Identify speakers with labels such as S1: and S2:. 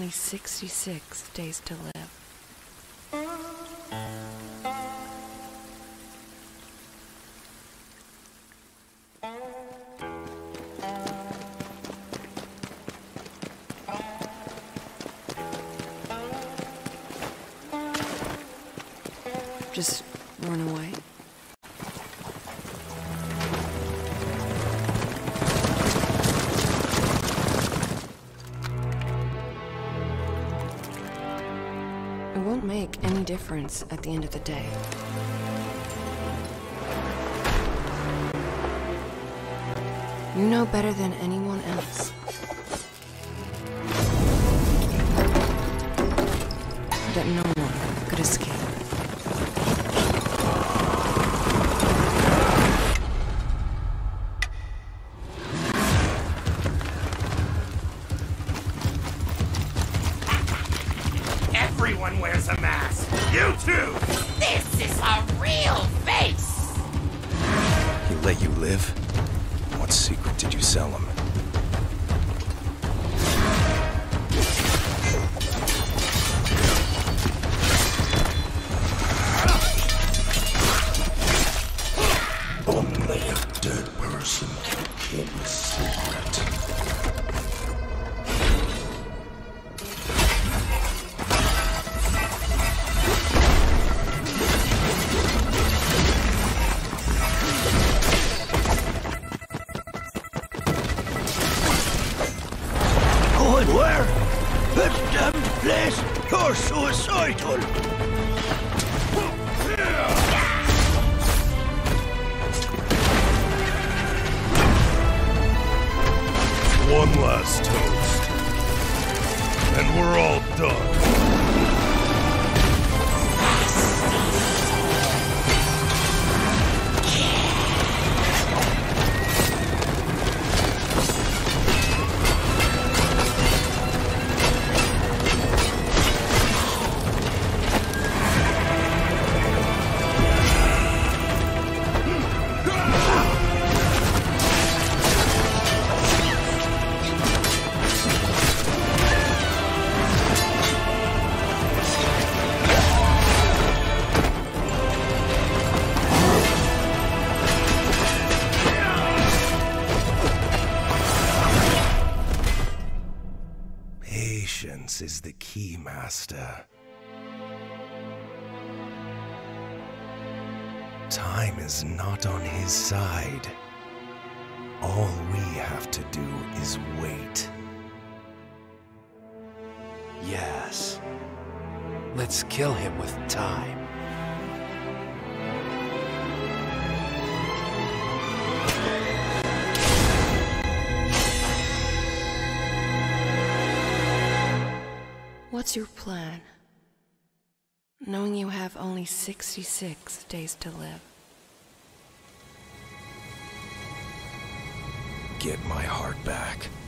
S1: only 66 days to live. Just run away. It won't make any difference at the end of the day. You know better than anyone else that no one could escape.
S2: Everyone wears a mask! You too!
S3: This is a real face!
S4: He let you live? What secret did you sell him?
S5: Only a dead person can keep a secret.
S6: Going where? This damn place! You're suicidal!
S5: One last toast. And we're all done. Patience is the key, Master. Time is not on his side. All we have to do is wait.
S4: Yes. Let's kill him with time.
S1: What's your plan? Knowing you have only 66 days to live.
S4: Get my heart back.